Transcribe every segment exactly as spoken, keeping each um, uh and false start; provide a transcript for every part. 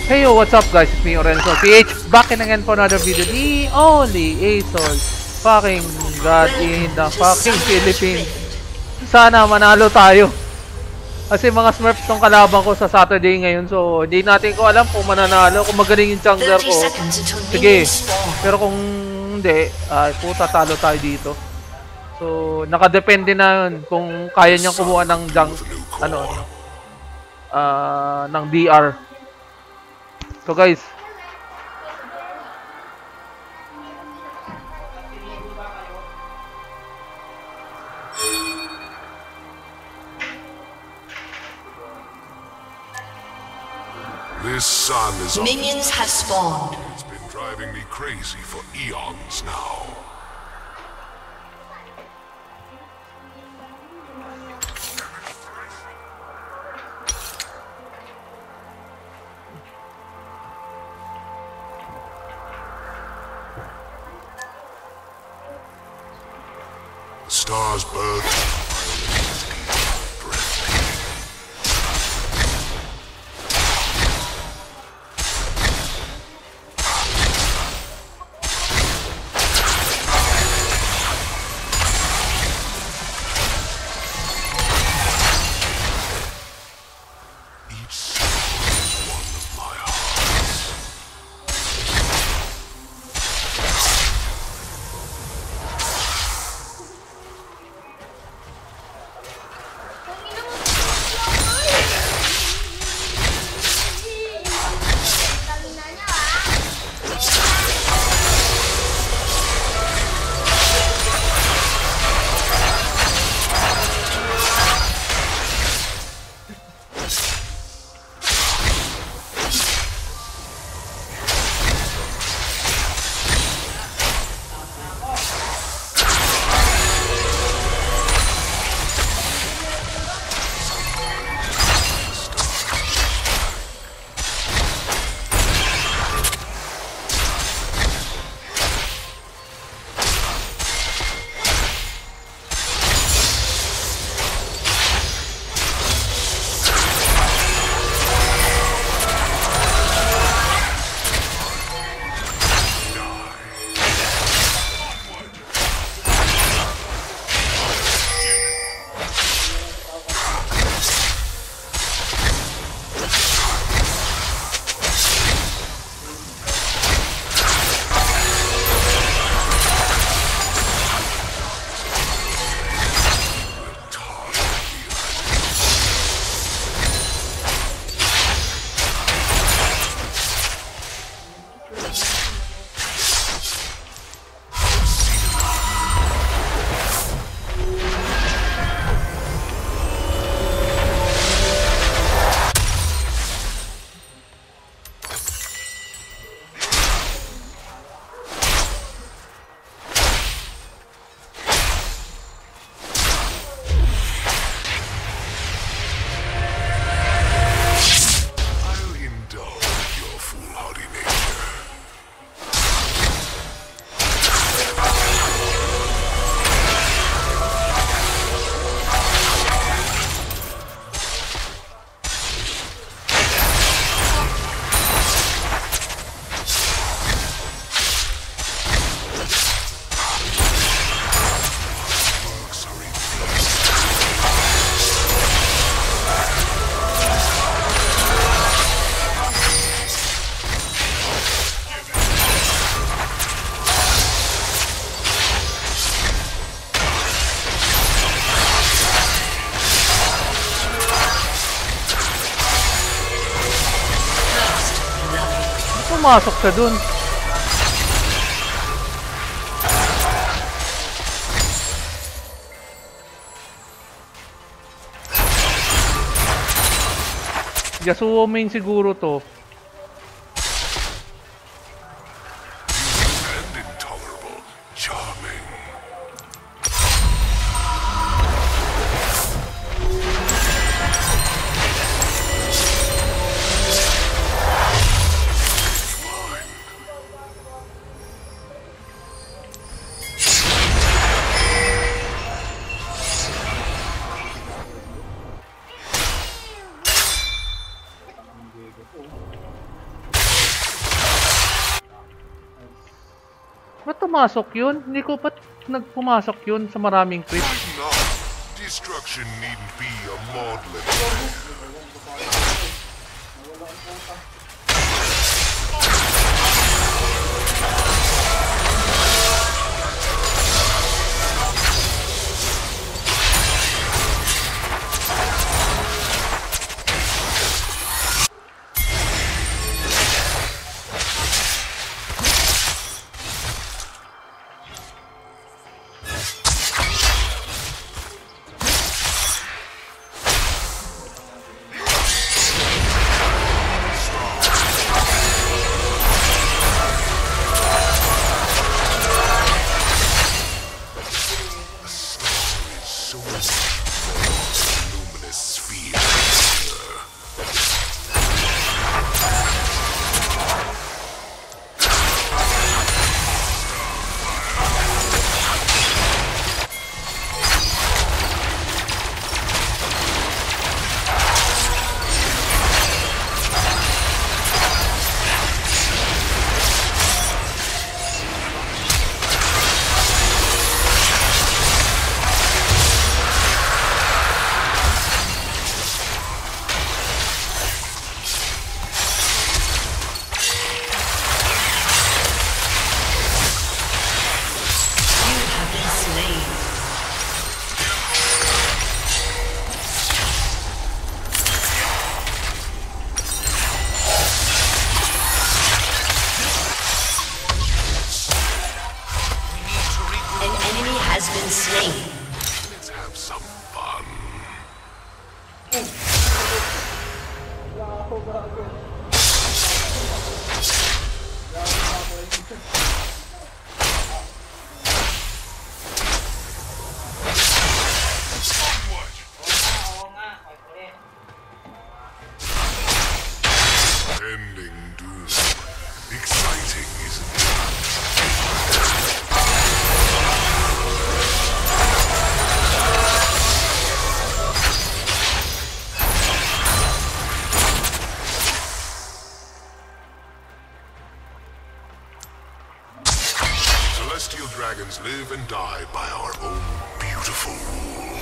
Hey yo, what's up guys? It's me, Orenzo P H, back in again for another video. The only ASOL fucking god in the fucking Philippines. Sana manalo tayo. Kasi mga Smurfs tong kalaban ko sa Saturday ngayon. So, hindi natin ko alam kung mananalo. Kung magaling yung jungler ko, sige. Pero kung hindi, ay puta, talo tayo dito. So, nakadepende na yun kung kaya niyang kumuha ng jung, ano, uh, ng D R. So guys, this sun is minions have spawned. It's been driving me crazy for eons now. The stars burn. pumasok siya dun. Yasuo main siguro to. And intolerable, charming. Ba't tumasok yun? Hindi ko ba't nagpumasok yun sa maraming creep? Why not? Destruction needn't be a maudlin affair. Let's have some fun. Ending doom. Exciting, isn't it? Celestial dragons live and die by our own beautiful rules.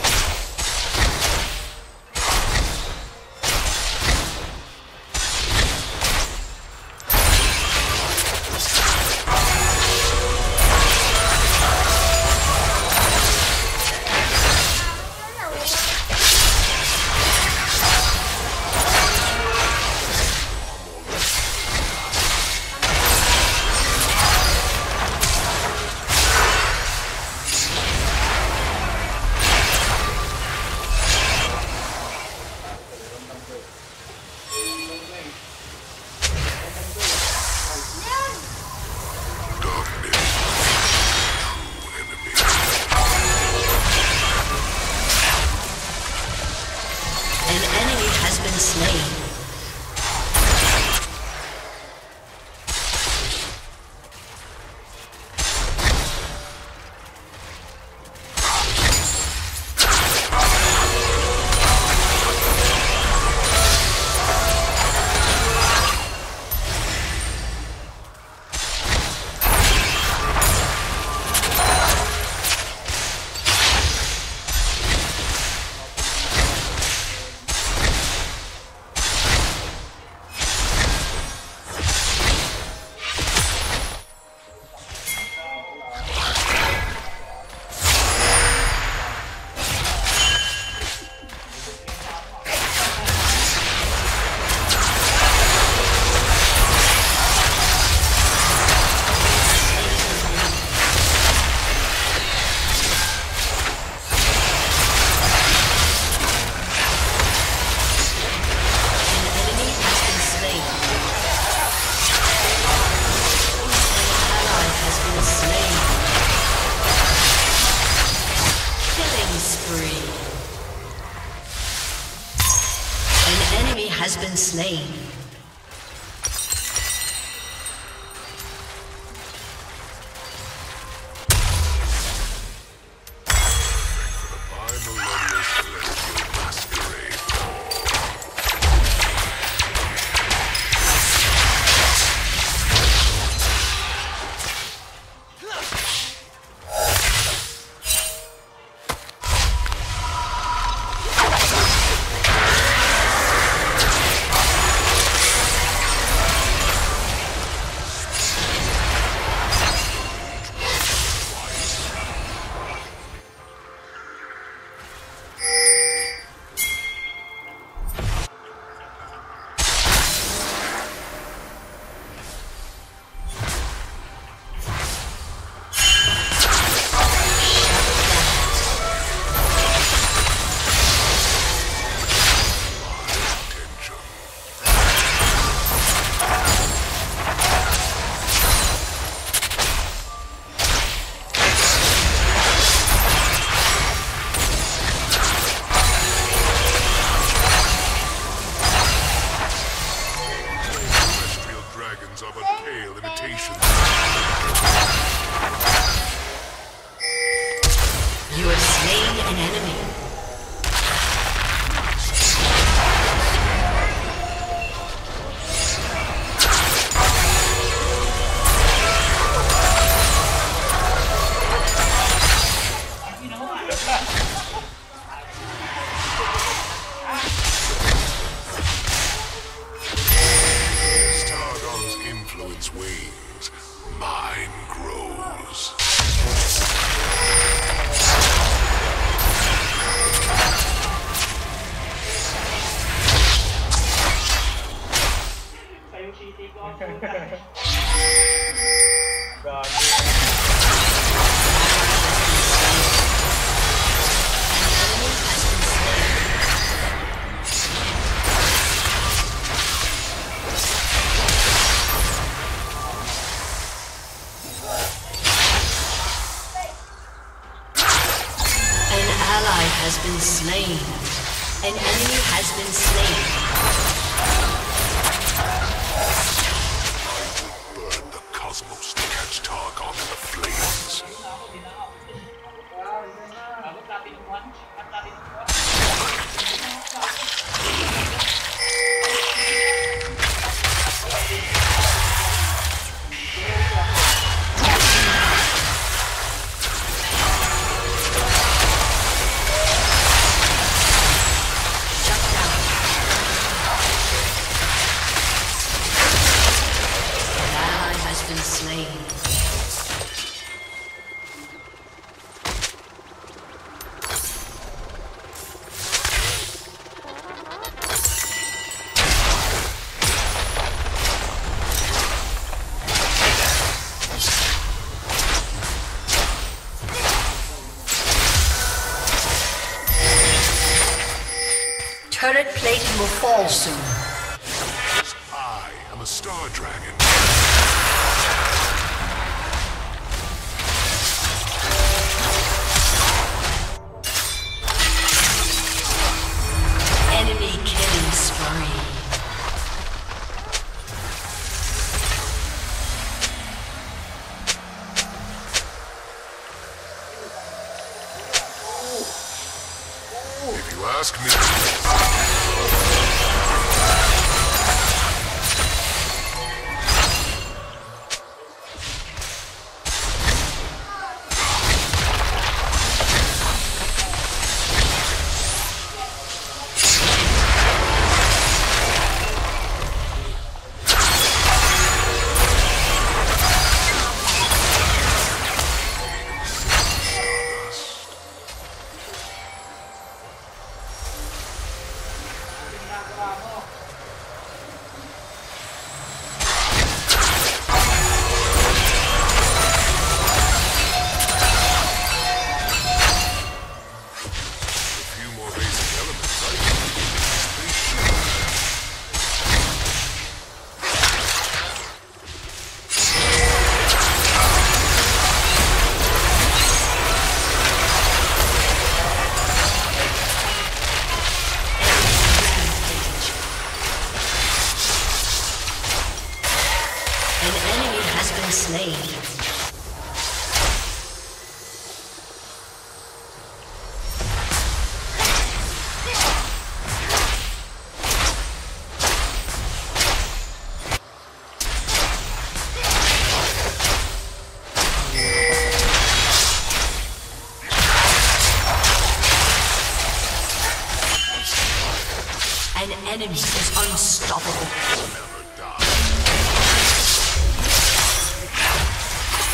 weapons are but pale imitations. You have slain an enemy. Wanes, mine grows. Has been slain. An enemy has been slain. I will burn the cosmos to catch Targon in the flames. Turret plating will fall soon. I am a star dragon. Enemy killing spree. If you ask me... Slain. An enemy is unstoppable.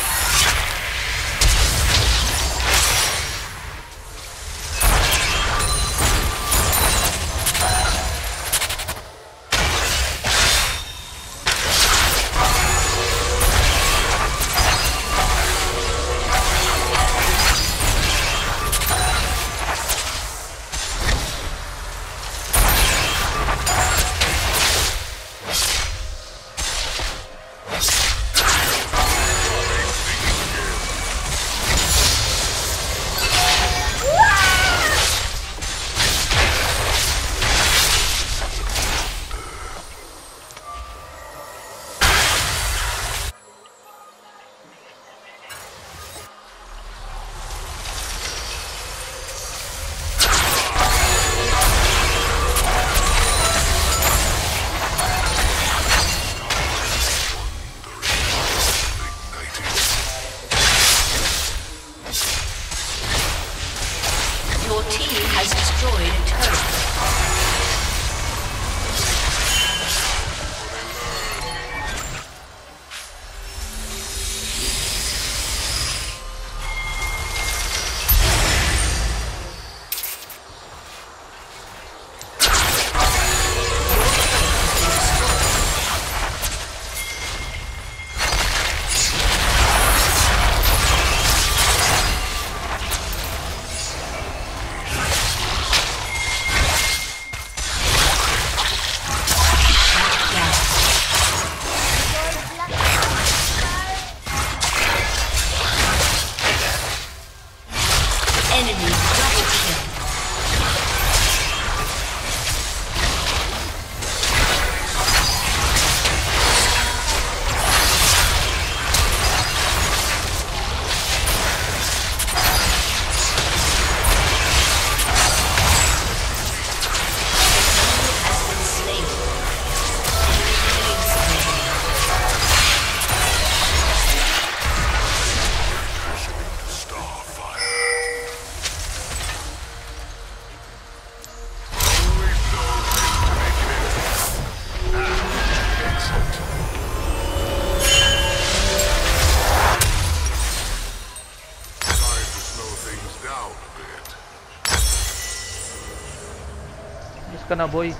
ka na, boy.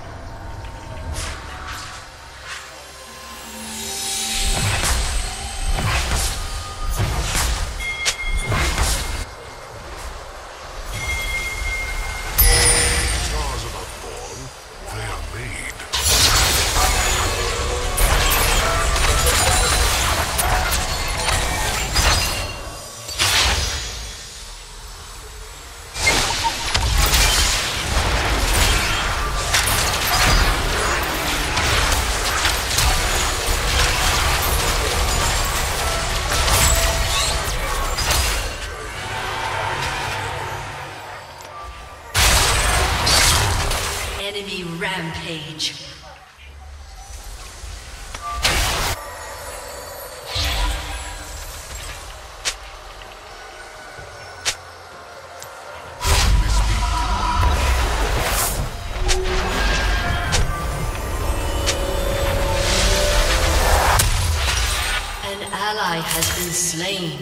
Stars are not born, they are made. Enemy rampage. An ally has been slain.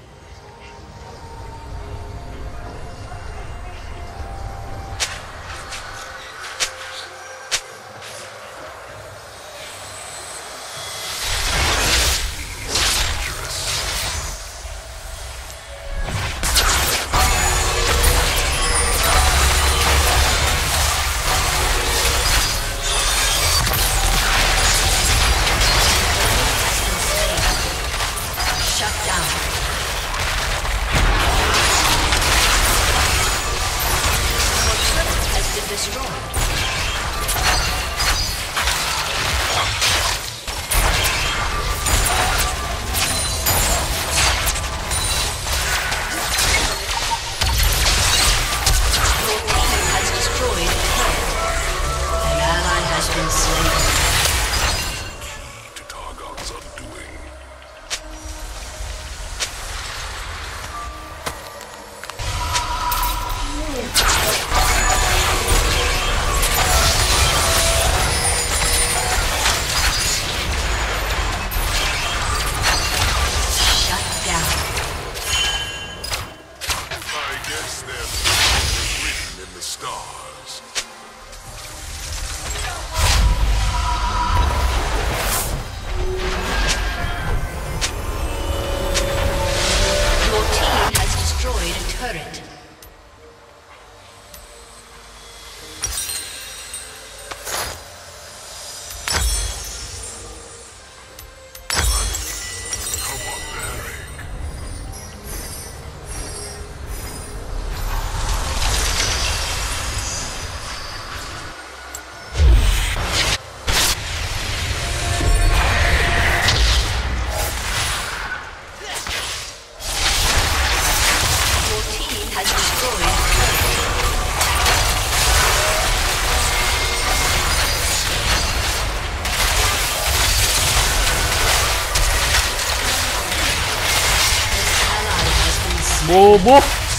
Bobo!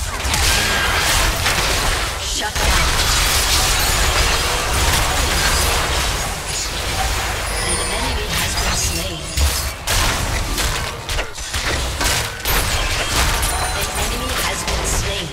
Shut down. An enemy has been slain. An enemy has been slain.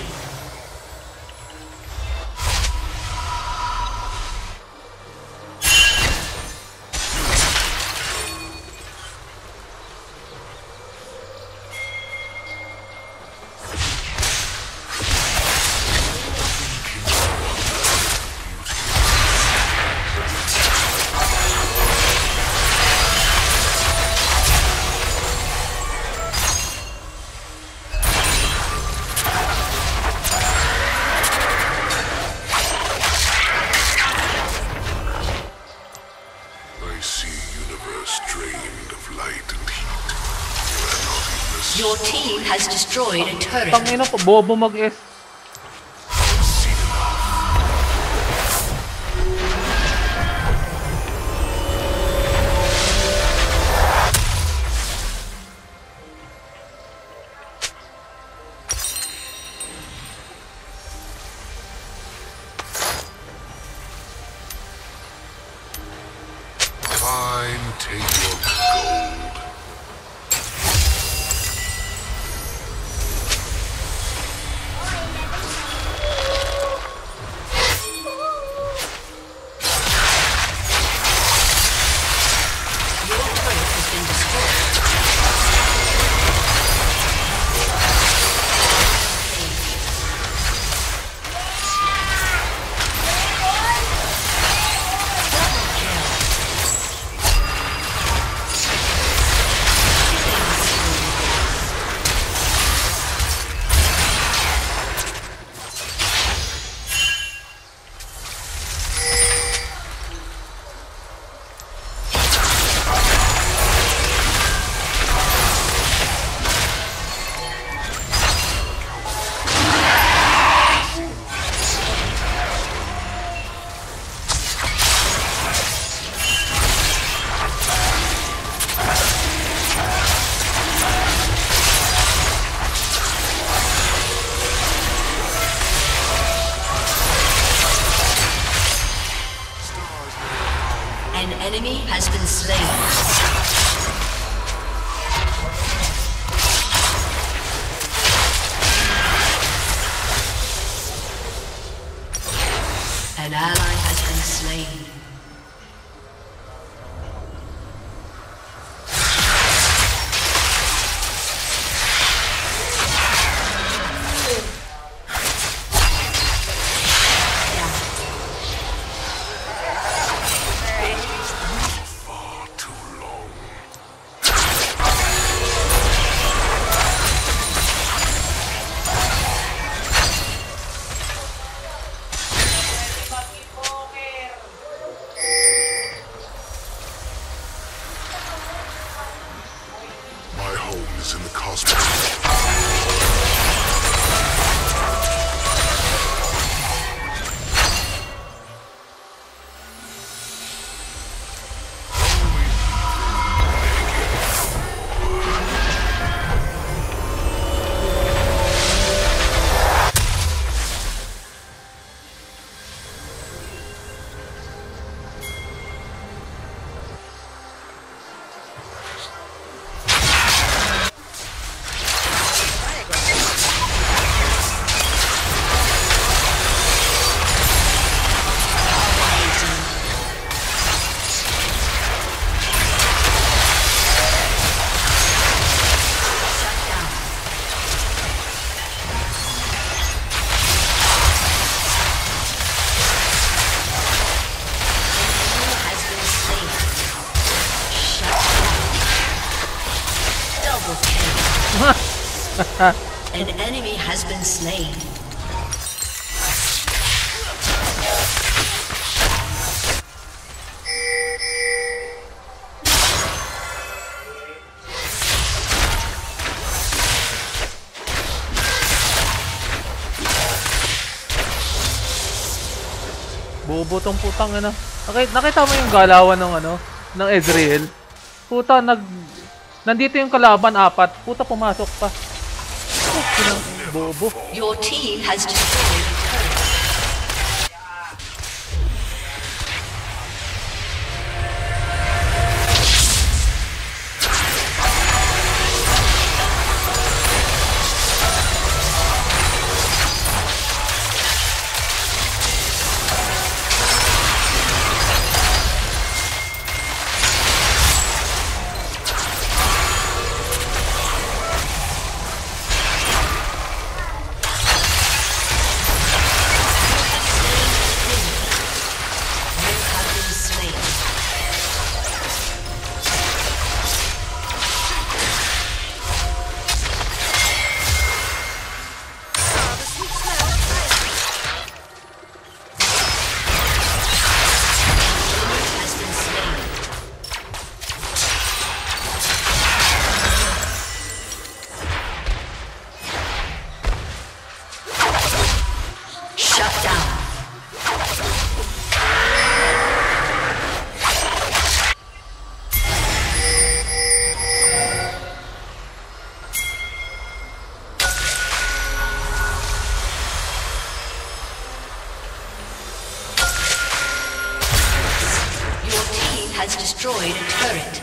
Your team has destroyed a turret. Tangina po, bobo mag-S. Fine, take your gold. is in the cosmos. An enemy has been slain. Bobo tong putang ina. Nakita, nakita mo yung galawan ng ano, ng Ezreal? Puta, nag nandito yung kalaban apat. Puta, pumasok pa. Oh, kinang bobo. Your team has destroyed a turret. Has destroyed a turret.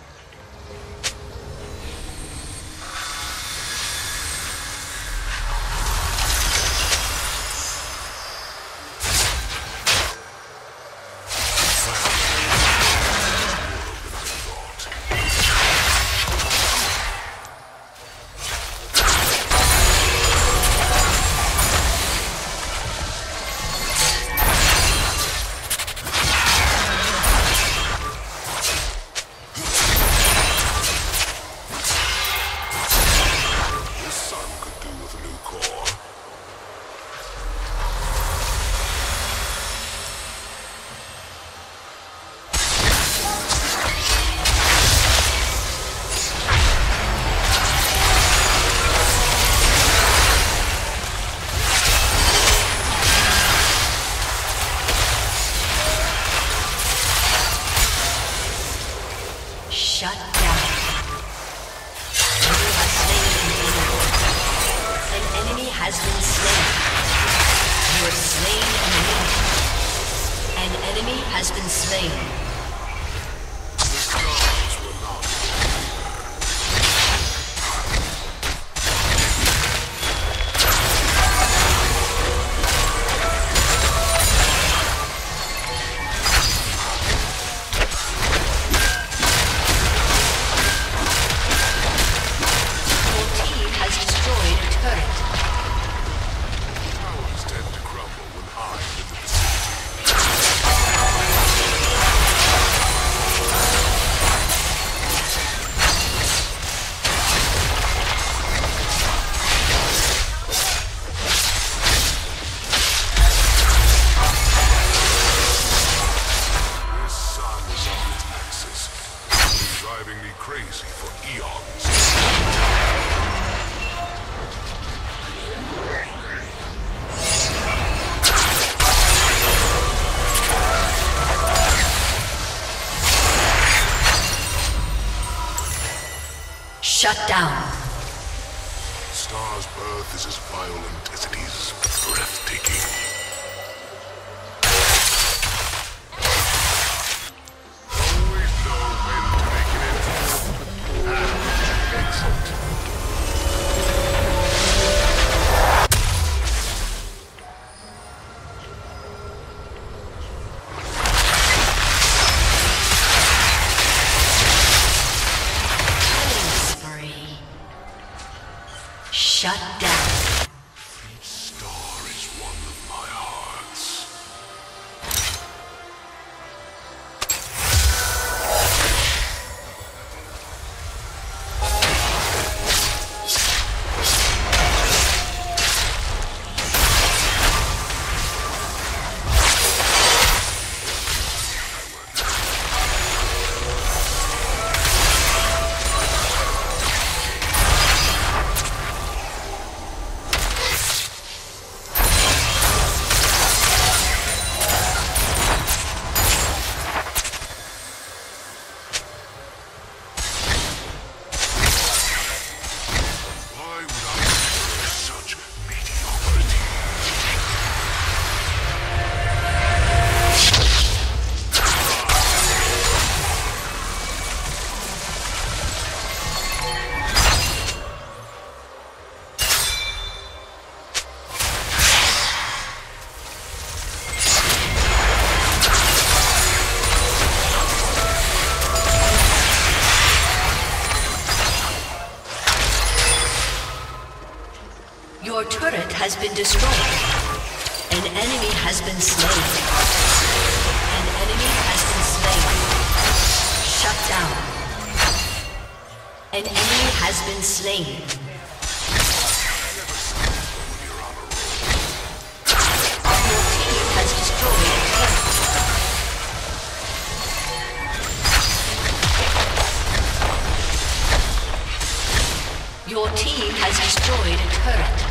Shut down. You have slain an enemy. An enemy has been slain. You have slain an enemy. An enemy has been slain. driving me crazy for eons. Shut down. Star's birth is as violent as it is breathtaking. Always know when to make an exit. Ah, excellent. Shut down. Star is one of my hearts. Your turret has been destroyed. An enemy has been slain. An enemy has been slain. Shut down. An enemy has been slain. Your team has destroyed a turret. Your team has destroyed a turret.